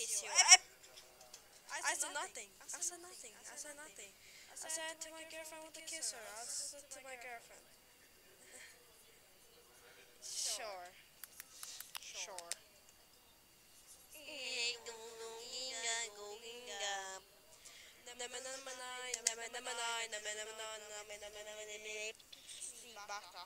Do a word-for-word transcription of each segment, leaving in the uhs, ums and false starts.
kiss you. I, I said nothing. I said nothing. I said nothing. I said to my girlfriend want to kiss her. I said to my girlfriend. Sure. Sure. Basta.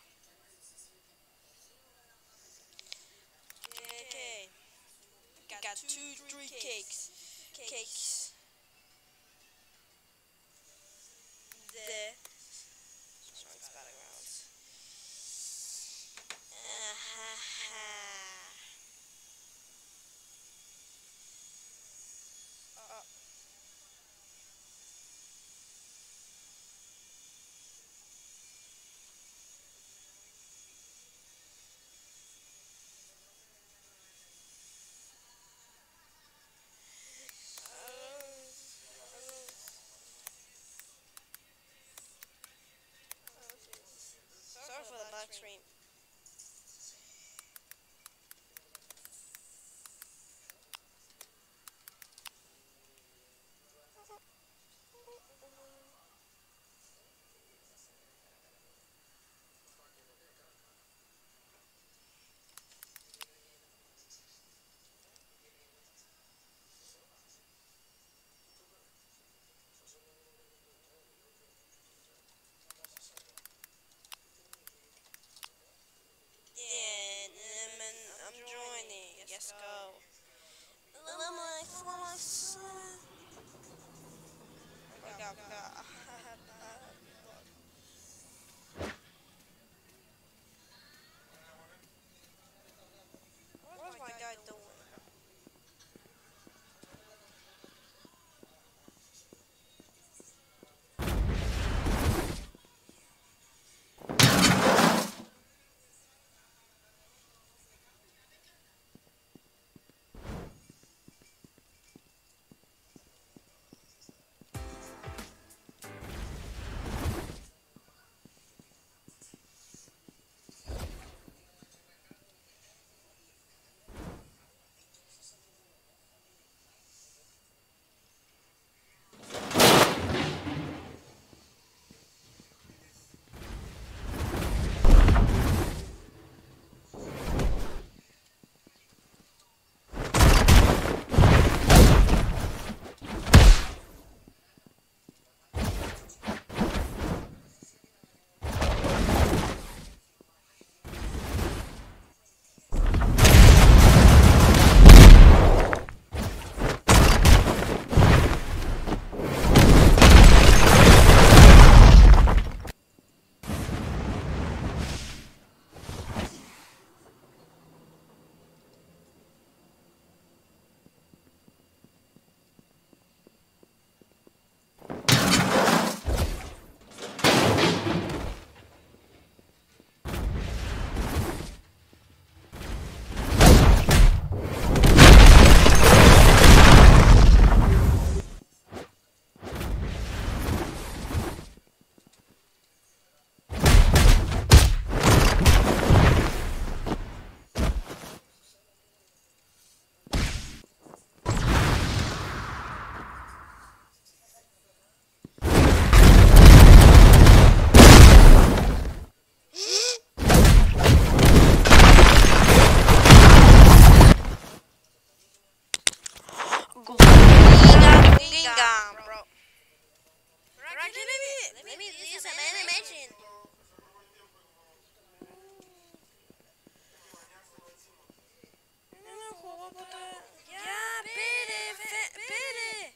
Okay. Got two, three cakes. Cakes. The song's battlegrounds. Uh, Sorry for the black screen. Yeah, I'm joining. Let's go. What's my guy doing? Bro. Let me use some animation. Yeah, pity, pity.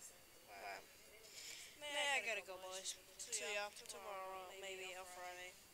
I gotta go, boys. See ya tomorrow, maybe on Friday.